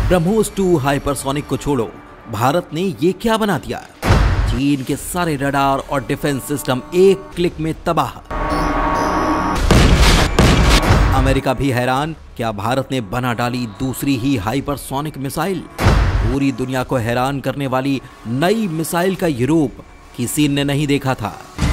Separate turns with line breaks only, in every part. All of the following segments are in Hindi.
ब्रह्मोस 2 हाइपरसोनिक को छोड़ो, भारत ने ये क्या बना दिया। चीन के सारे रडार और डिफेंस सिस्टम एक क्लिक में तबाह। अमेरिका भी हैरान, क्या भारत ने बना डाली दूसरी ही हाइपरसोनिक मिसाइल। पूरी दुनिया को हैरान करने वाली नई मिसाइल का यूरोप किसी ने नहीं देखा था।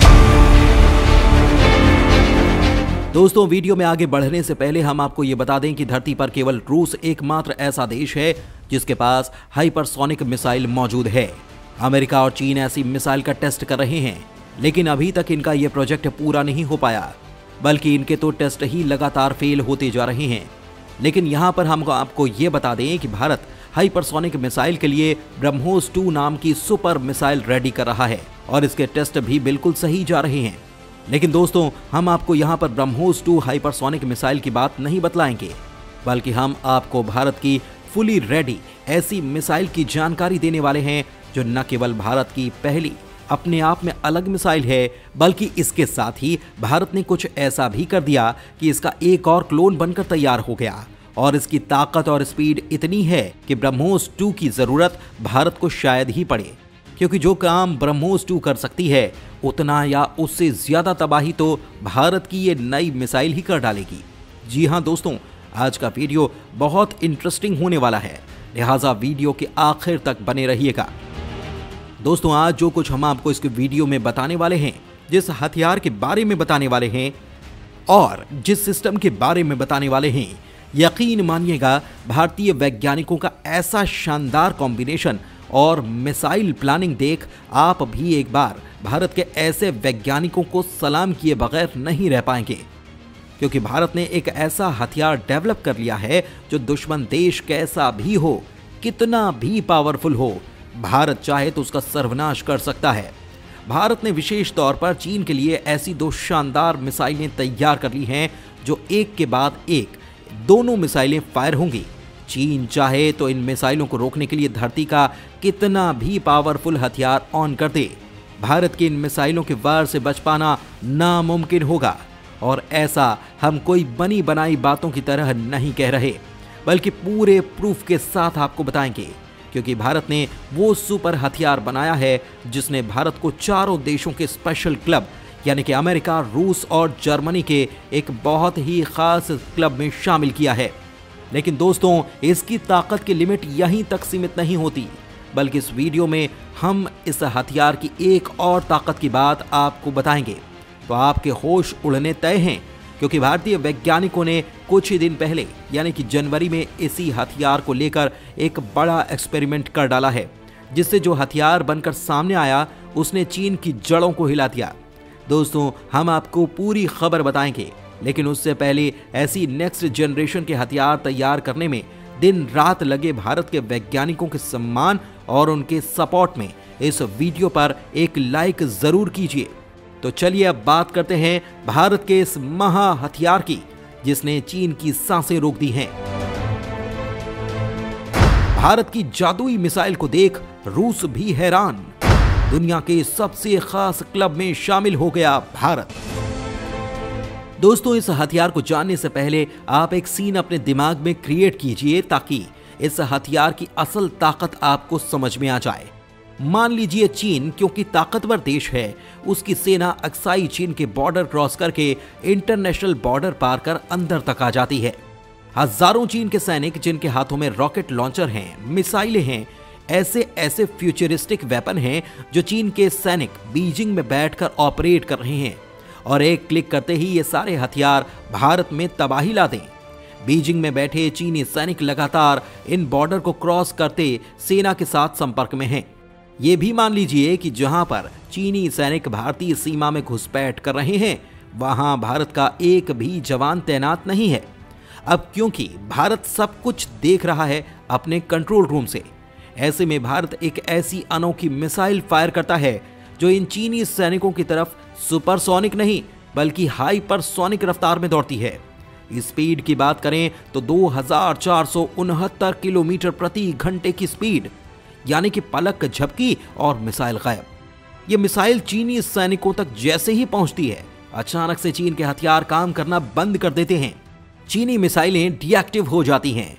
दोस्तों, वीडियो में आगे बढ़ने से पहले हम आपको ये बता दें कि धरती पर केवल रूस एकमात्र ऐसा देश है जिसके पास हाइपरसोनिक मिसाइल मौजूद है। अमेरिका और चीन ऐसी मिसाइल का टेस्ट कर रहे हैं, लेकिन अभी तक इनका यह प्रोजेक्ट पूरा नहीं हो पाया, बल्कि इनके तो टेस्ट ही लगातार फेल होते जा रहे हैं। लेकिन यहां पर हम आपको ये बता दें कि भारत हाइपरसोनिक मिसाइल के लिए ब्रह्मोस 2 नाम की सुपर मिसाइल रेडी कर रहा है और इसके टेस्ट भी बिल्कुल सही जा रहे हैं। लेकिन दोस्तों, हम आपको यहां पर ब्रह्मोस 2 हाइपरसोनिक मिसाइल की बात नहीं बतलाएंगे, बल्कि हम आपको भारत की फुली रेडी ऐसी मिसाइल की जानकारी देने वाले हैं जो न केवल भारत की पहली अपने आप में अलग मिसाइल है, बल्कि इसके साथ ही भारत ने कुछ ऐसा भी कर दिया कि इसका एक और क्लोन बनकर तैयार हो गया और इसकी ताकत और स्पीड इतनी है कि ब्रह्मोस 2 की जरूरत भारत को शायद ही पड़े, क्योंकि जो काम ब्रह्मोस 2 कर सकती है उतना या उससे ज्यादा तबाही तो भारत की ये नई मिसाइल ही कर डालेगी। जी हां दोस्तों, आज का वीडियो बहुत इंटरेस्टिंग होने वाला है, लिहाजा वीडियो के आखिर तक बने रहिएगा। दोस्तों, आज जो कुछ हम आपको इस वीडियो में बताने वाले हैं, जिस हथियार के बारे में बताने वाले हैं और जिस सिस्टम के बारे में बताने वाले हैं, यकीन मानिएगा भारतीय वैज्ञानिकों का ऐसा शानदार कॉम्बिनेशन और मिसाइल प्लानिंग देख आप भी एक बार भारत के ऐसे वैज्ञानिकों को सलाम किए बगैर नहीं रह पाएंगे, क्योंकि भारत ने एक ऐसा हथियार डेवलप कर लिया है जो दुश्मन देश कैसा भी हो, कितना भी पावरफुल हो, भारत चाहे तो उसका सर्वनाश कर सकता है। भारत ने विशेष तौर पर चीन के लिए ऐसी 2 शानदार मिसाइलें तैयार कर ली हैं जो एक के बाद एक दोनों मिसाइलें फायर होंगी। चीन चाहे तो इन मिसाइलों को रोकने के लिए धरती का कितना भी पावरफुल हथियार ऑन कर दे, भारत की इन मिसाइलों के वार से बच पाना नामुमकिन होगा। और ऐसा हम कोई बनी बनाई बातों की तरह नहीं कह रहे, बल्कि पूरे प्रूफ के साथ आपको बताएंगे, क्योंकि भारत ने वो सुपर हथियार बनाया है जिसने भारत को चारों देशों के स्पेशल क्लब यानी कि अमेरिका, रूस और जर्मनी के एक बहुत ही खास क्लब में शामिल किया है। लेकिन दोस्तों, इसकी ताकत की लिमिट यहीं तक सीमित नहीं होती, बल्कि इस वीडियो में हम इस हथियार की एक और ताकत की बात आपको बताएंगे तो आपके होश उड़ने तय हैं, क्योंकि भारतीय वैज्ञानिकों ने कुछ ही दिन पहले यानी कि जनवरी में इसी हथियार को लेकर एक बड़ा एक्सपेरिमेंट कर डाला है, जिससे जो हथियार बनकर सामने आया उसने चीन की जड़ों को हिला दिया। दोस्तों, हम आपको पूरी खबर बताएंगे, लेकिन उससे पहले ऐसी नेक्स्ट जनरेशन के हथियार तैयार करने में दिन रात लगे भारत के वैज्ञानिकों के सम्मान और उनके सपोर्ट में इस वीडियो पर एक लाइक जरूर कीजिए। तो चलिए अब बात करते हैं भारत के इस महा हथियार की, जिसने चीन की सांसें रोक दी हैं। भारत की जादुई मिसाइल को देख रूस भी हैरान, दुनिया के सबसे खास क्लब में शामिल हो गया भारत। दोस्तों, इस हथियार को जानने से पहले आप एक सीन अपने दिमाग में क्रिएट कीजिए ताकि इस हथियार की असल ताकत आपको समझ में आ जाए। मान लीजिए चीन, क्योंकि ताकतवर देश है, उसकी सेना अक्साई चीन के बॉर्डर क्रॉस करके इंटरनेशनल बॉर्डर पार कर अंदर तक आ जाती है। हजारों चीन के सैनिक जिनके हाथों में रॉकेट लॉन्चर हैं, मिसाइलें हैं, ऐसे फ्यूचरिस्टिक वेपन हैं जो चीन के सैनिक बीजिंग में बैठकर ऑपरेट कर रहे हैं, और एक क्लिक करते ही ये सारे हथियार भारत में तबाही ला दें। बीजिंग में बैठे चीनी सैनिक लगातार इन बॉर्डर को क्रॉस करते सेना के साथ संपर्क में हैं। ये भी मान लीजिए कि जहां पर चीनी सैनिक भारतीय सीमा में घुसपैठ कर रहे हैं, वहां भारत का एक भी जवान तैनात नहीं है। अब क्योंकि भारत सब कुछ देख रहा है अपने कंट्रोल रूम से, ऐसे में भारत एक ऐसी अनोखी मिसाइल फायर करता है जो इन चीनी सैनिकों की तरफ सुपरसोनिक नहीं बल्कि हाइपरसोनिक रफ्तार में दौड़ती है। स्पीड की बात करें तो 2469 किलोमीटर प्रति घंटे की स्पीड, यानी कि पलक झपकी और मिसाइल गायब। यह मिसाइल चीनी सैनिकों तक जैसे ही पहुंचती है, अचानक से चीन के हथियार काम करना बंद कर देते हैं। चीनी मिसाइलें डीएक्टिव हो जाती हैं।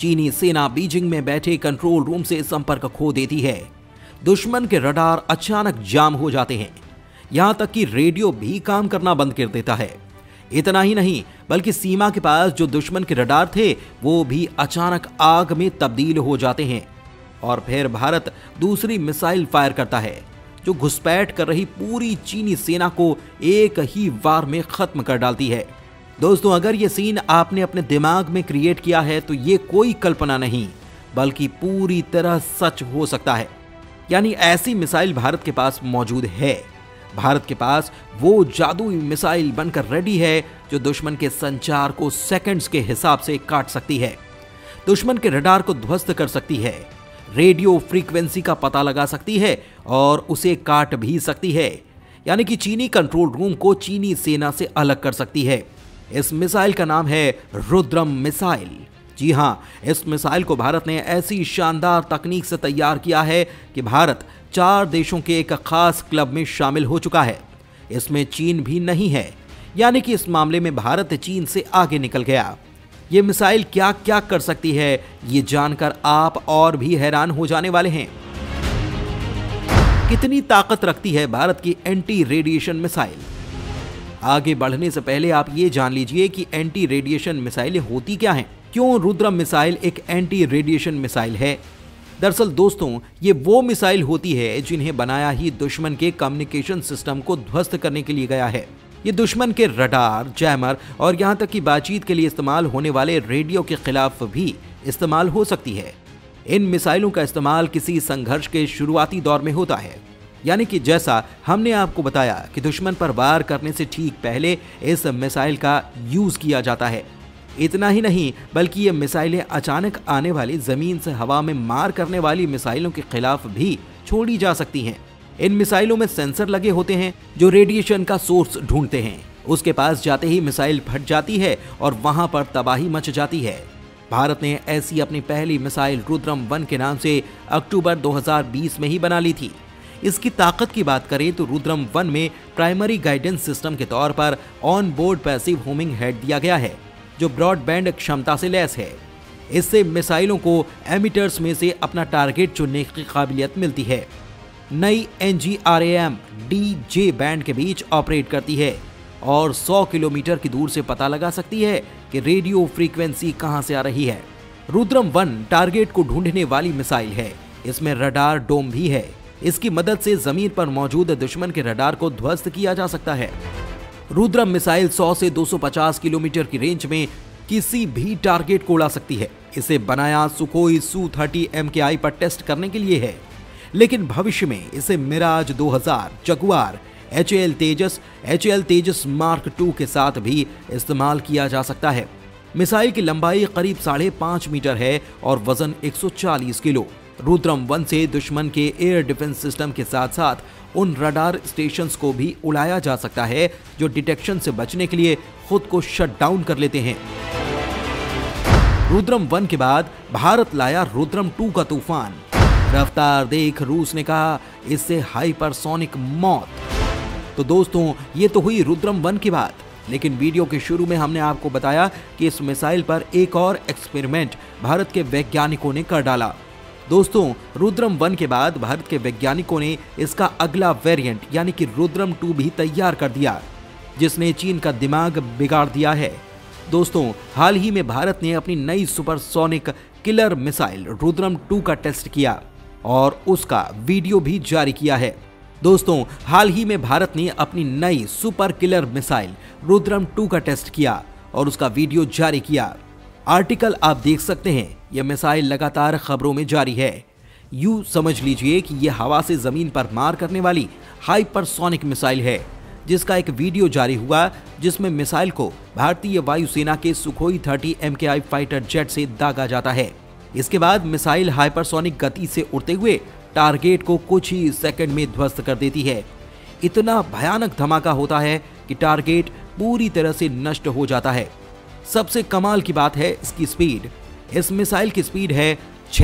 चीनी सेना बीजिंग में बैठे कंट्रोल रूम से संपर्क खो देती है। दुश्मन के रडार अचानक जाम हो जाते हैं, यहां तक कि रेडियो भी काम करना बंद कर देता है। इतना ही नहीं, बल्कि सीमा के पास जो दुश्मन के रडार थे वो भी अचानक आग में तब्दील हो जाते हैं। और फिर भारत दूसरी मिसाइल फायर करता है जो घुसपैठ कर रही पूरी चीनी सेना को एक ही वार में खत्म कर डालती है। दोस्तों, अगर ये सीन आपने अपने दिमाग में क्रिएट किया है तो ये कोई कल्पना नहीं बल्कि पूरी तरह सच हो सकता है। यानी ऐसी मिसाइल भारत के पास मौजूद है। भारत के पास वो जादुई मिसाइल बनकर रेडी है जो दुश्मन के संचार को सेकंड्स के हिसाब से काट सकती है, दुश्मन के रडार को ध्वस्त कर सकती है, रेडियो फ्रीक्वेंसी का पता लगा सकती है और उसे काट भी सकती है। यानी कि चीनी कंट्रोल रूम को चीनी सेना से अलग कर सकती है। इस मिसाइल का नाम है रुद्रम मिसाइल। जी हां, इस मिसाइल को भारत ने ऐसी शानदार तकनीक से तैयार किया है कि भारत 4 देशों के एक खास क्लब में शामिल हो चुका है। इसमें चीन भी नहीं है, यानी कि इस मामले में भारत चीन से आगे निकल गया। ये मिसाइल क्या क्या कर सकती है, ये जानकर आप और भी हैरान हो जाने वाले हैं। कितनी ताकत रखती है भारत की एंटी रेडिएशन मिसाइल? आगे बढ़ने से पहले आप ये जान लीजिए कि एंटी रेडिएशन मिसाइलें होती क्या हैं, क्यों रुद्रम मिसाइल एक एंटी रेडिएशन मिसाइल है। दरअसल दोस्तों, ये वो मिसाइल होती है जिन्हें बनाया ही दुश्मन के कम्युनिकेशन सिस्टम को ध्वस्त करने के लिए गया है। ये दुश्मन के रडार, जैमर और यहाँ तक कि बातचीत के लिए इस्तेमाल होने वाले रेडियो के खिलाफ भी इस्तेमाल हो सकती है। इन मिसाइलों का इस्तेमाल किसी संघर्ष के शुरुआती दौर में होता है, यानी कि जैसा हमने आपको बताया कि दुश्मन पर वार करने से ठीक पहले इस मिसाइल का यूज किया जाता है। इतना ही नहीं, बल्कि ये मिसाइलें अचानक आने वाली जमीन से हवा में मार करने वाली मिसाइलों के खिलाफ भी छोड़ी जा सकती हैं। इन मिसाइलों में सेंसर लगे होते हैं जो रेडिएशन का सोर्स ढूंढते हैं। उसके पास जाते ही मिसाइल फट जाती है और वहां पर तबाही मच जाती है। भारत ने ऐसी अपनी पहली मिसाइल रुद्रम 1 के नाम से अक्टूबर 2020 में ही बना ली थी। इसकी ताकत की बात करें तो रुद्रम 1 में प्राइमरी गाइडेंस सिस्टम के तौर पर on board passive homing head दिया गया है जो ब्रॉडबैंड क्षमता से लैस है। इससे मिसाइलों को एमिटर्स में से अपना टारगेट चुनने की काबिलियत मिलती है। नई NGRAM DJ बैंड के बीच ऑपरेट करती है और 100 किलोमीटर की दूर से पता लगा सकती है कि रेडियो फ्रीक्वेंसी कहां से आ रही है। रुद्रम 1 टारगेट को ढूंढने वाली मिसाइल है। इसमें रडार डोम भी है। इसकी मदद से जमीन पर मौजूद दुश्मन के रडार को ध्वस्त किया जा सकता है। रुद्रम मिसाइल 100 से 250 किलोमीटर की रेंज में किसी भी टारगेट को उड़ा सकती है। इसे बनाया सुखोई Su-30 MKI पर टेस्ट करने के लिए है, लेकिन भविष्य में इसे Mirage 2000, Jaguar, HAL Tejas mark 2 के साथ भी इस्तेमाल किया जा सकता है। मिसाइल की लंबाई करीब 5.5 मीटर है और वजन 140 किलो। रुद्रम 1 से दुश्मन के एयर डिफेंस सिस्टम के साथ साथ उन रडार स्टेशंस को भी उड़ाया जा सकता है जो डिटेक्शन से बचने के लिए खुद को शट डाउन कर लेते हैं। रुद्रम 1 के बाद भारत लाया रुद्रम 2 का तूफान। रफ्तार देख रूस ने कहा इससे हाइपरसोनिक मौत। तो दोस्तों, ये तो हुई रुद्रम 1 की बात, लेकिन वीडियो के शुरू में हमने आपको बताया कि इस मिसाइल पर एक और एक्सपेरिमेंट भारत के वैज्ञानिकों ने कर डाला। दोस्तों, रुद्रम 1 के बाद भारत के वैज्ञानिकों ने इसका अगला वेरिएंट यानी कि रुद्रम 2 भी तैयार कर दिया, जिसने चीन का दिमाग बिगाड़ दिया है। दोस्तों, हाल ही में भारत ने अपनी नई सुपरसोनिक किलर मिसाइल रुद्रम 2 का टेस्ट किया और उसका वीडियो भी जारी किया है। दोस्तों, हाल ही में भारत ने अपनी नई सुपर किलर मिसाइल रुद्रम 2 का टेस्ट किया और उसका वीडियो जारी किया। आर्टिकल आप देख सकते हैं। यह मिसाइल लगातार खबरों में जारी है। यूं समझ लीजिए कि यह हवा से जमीन पर मार करने वाली हाइपरसोनिक मिसाइल है, जिसका एक वीडियो जारी हुआ जिसमें मिसाइल को भारतीय वायुसेना के सुखोई 30 MKI फाइटर जेट से दागा जाता है। इसके बाद मिसाइल हाइपरसोनिक गति से उड़ते हुए टारगेट को कुछ ही सेकंड में ध्वस्त कर देती है। इतना भयानक धमाका होता है कि टारगेट पूरी तरह से नष्ट हो जाता है। सबसे कमाल की बात है इसकी स्पीड। इस मिसाइल की स्पीड है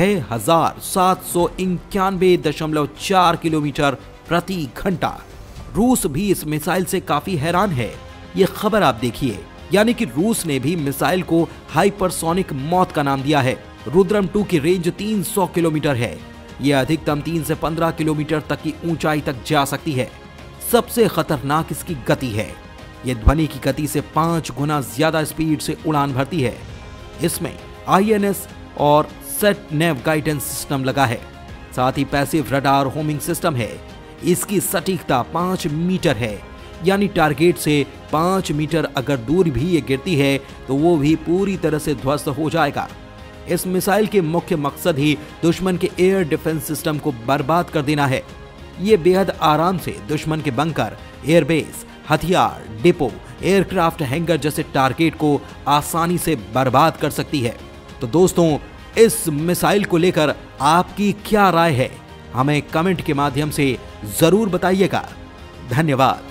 6791.4 किलोमीटर प्रति घंटा। रूस भी इस मिसाइल से काफी हैरान है। ये खबर आप देखिए, यानी कि रूस ने भी मिसाइल को हाइपरसोनिक मौत का नाम दिया है। रुद्रम 2 की रेंज 300 किलोमीटर है। यह अधिकतम 3 से 15 किलोमीटर तक की ऊंचाई तक जा सकती है। सबसे खतरनाक इसकी गति है। यह ध्वनि की गति से 5 गुना ज्यादा स्पीड से उड़ान भरती है। इसमें INS और सेट नेव गाइडेंस सिस्टम लगा है। साथ ही पैसिव रडार होमिंग सिस्टम है। इसकी सटीकता 5 मीटर है, यानी टारगेट से 5 मीटर अगर दूर भी ये गिरती है तो वो भी पूरी तरह से ध्वस्त हो जाएगा। इस मिसाइल के मुख्य मकसद ही दुश्मन के एयर डिफेंस सिस्टम को बर्बाद कर देना है। ये बेहद आराम से दुश्मन के बंकर, एयरबेस, हथियार डिपो, एयरक्राफ्ट हैंगर जैसे टारगेट को आसानी से बर्बाद कर सकती है। तो दोस्तों, इस मिसाइल को लेकर आपकी क्या राय है? हमें कमेंट के माध्यम से जरूर बताइएगा। धन्यवाद।